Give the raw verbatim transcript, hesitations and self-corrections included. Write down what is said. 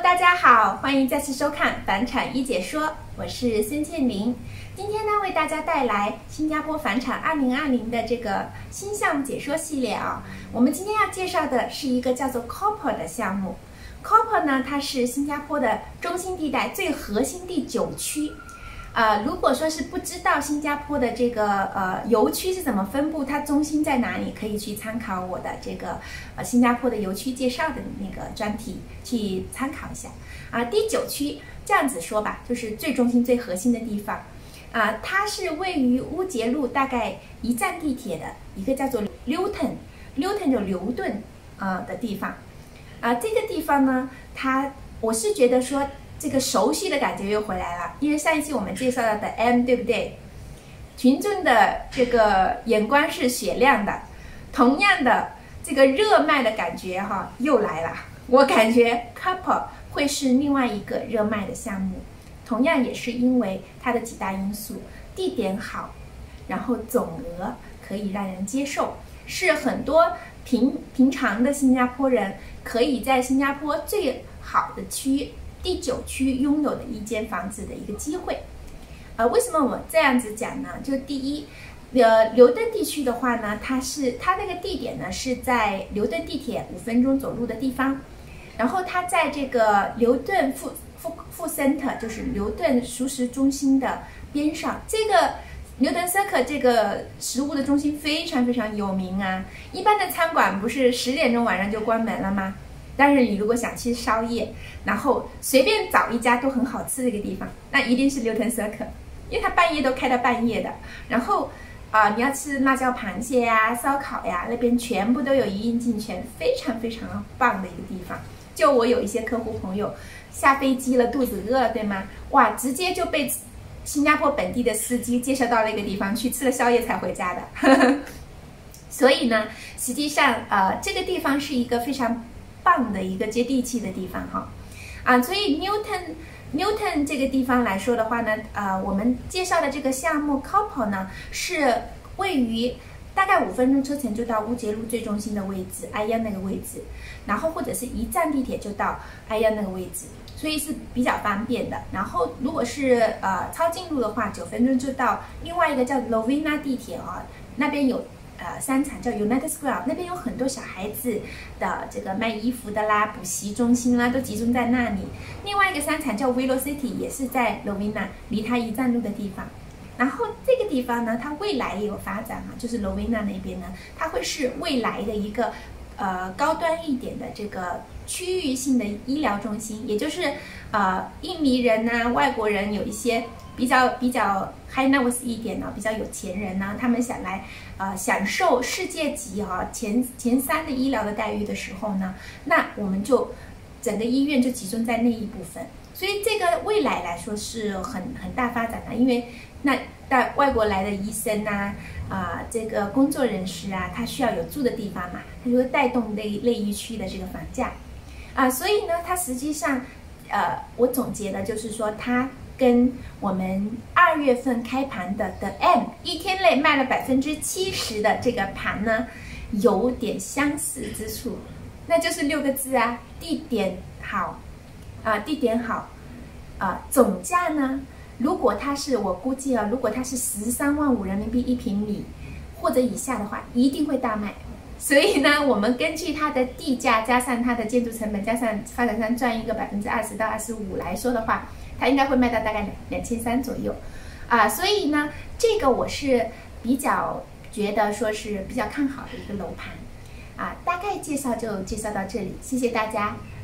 大家好，欢迎再次收看房产一解说，我是孙建林。今天呢，为大家带来新加坡房产二零二零的这个新项目解说系列啊。我们今天要介绍的是一个叫做 Copper 的项目。Copper 呢，它是新加坡的中心地带最核心第九区。呃，如果说是不知道新加坡的这个呃油区是怎么分布，它中心在哪里，可以去参考我的这个呃新加坡的油区介绍的那个专题去参考一下。啊，第九区这样子说吧，就是最中心、最核心的地方。啊，它是位于乌节路大概一站地铁的一个叫做 Newton，Newton 就牛顿啊、呃、的地方。啊，这个地方呢，它我是觉得说。这个熟悉的感觉又回来了，因为上一期我们介绍了的 M， 对不对？群众的这个眼光是雪亮的，同样的这个热卖的感觉哈又来了。我感觉 Copper 会是另外一个热卖的项目，同样也是因为它的几大因素：地点好，然后总额可以让人接受，是很多平平常的新加坡人可以在新加坡最好的区。第九区拥有的一间房子的一个机会，呃，为什么我这样子讲呢？就第一，呃，牛顿地区的话呢，它是它那个地点呢是在牛顿地铁五分钟走路的地方，然后它在这个牛顿富富富 center， 就是牛顿熟食中心的边上。这个牛顿 circle 这个食物的中心非常非常有名啊，一般的餐馆不是十点钟晚上就关门了吗？但是你如果想吃宵夜，然后随便找一家都很好吃的一个地方，那一定是牛顿 circle， 因为它半夜都开到半夜的。然后啊、呃，你要吃辣椒螃蟹呀、烧烤呀，那边全部都有一应尽全，非常非常棒的一个地方。就我有一些客户朋友下飞机了，肚子饿了，对吗？哇，直接就被新加坡本地的司机介绍到那个地方去吃了宵夜才回家的。所以呢，实际上呃，这个地方是一个非常棒的一个接地气的地方哈，啊，所以 Newton Newton 这个地方来说的话呢，呃，我们介绍的这个项目 Copper 呢是位于大概五分钟车程就到乌节路最中心的位置 ，I 一 那个位置，然后或者是一站地铁就到 I 一 那个位置，所以是比较方便的。然后如果是呃抄近路的话，九分钟就到另外一个叫 Lovina 地铁啊，那边有。呃，商场叫 United Square， 那边有很多小孩子的这个卖衣服的啦、补习中心啦，都集中在那里。另外一个商场叫 Velocity， 也是在 Lovina， 离它一站路的地方。然后这个地方呢，它未来也有发展嘛，就是 Lovina 那边呢，它会是未来的一个呃高端一点的这个区域性的医疗中心，也就是呃印尼人呐、啊、外国人有一些。比较比较 high net worth 一点呢，比较有钱人呢，他们想来呃享受世界级啊前前三的医疗的待遇的时候呢，那我们就整个医院就集中在那一部分，所以这个未来来说是很很大发展的，因为那带外国来的医生呐、啊，啊、呃、这个工作人士啊，他需要有住的地方嘛，他就会带动那那一区的这个房价，啊、呃，所以呢，它实际上呃我总结的就是说它。跟我们二月份开盘的的 M 一天内卖了百分之七十的这个盘呢，有点相似之处，那就是六个字啊，地点好，啊、呃、地点好，啊、呃、总价呢，如果它是我估计啊，如果它是十三万五人民币一平米或者以下的话，一定会大卖。所以呢，我们根据它的地价加上它的建筑成本，加上发展商赚一个百分之二十到二十五来说的话。它应该会卖到大概两两千三左右，啊，所以呢，这个我是比较觉得说是比较看好的一个楼盘，啊，大概介绍就介绍到这里，谢谢大家。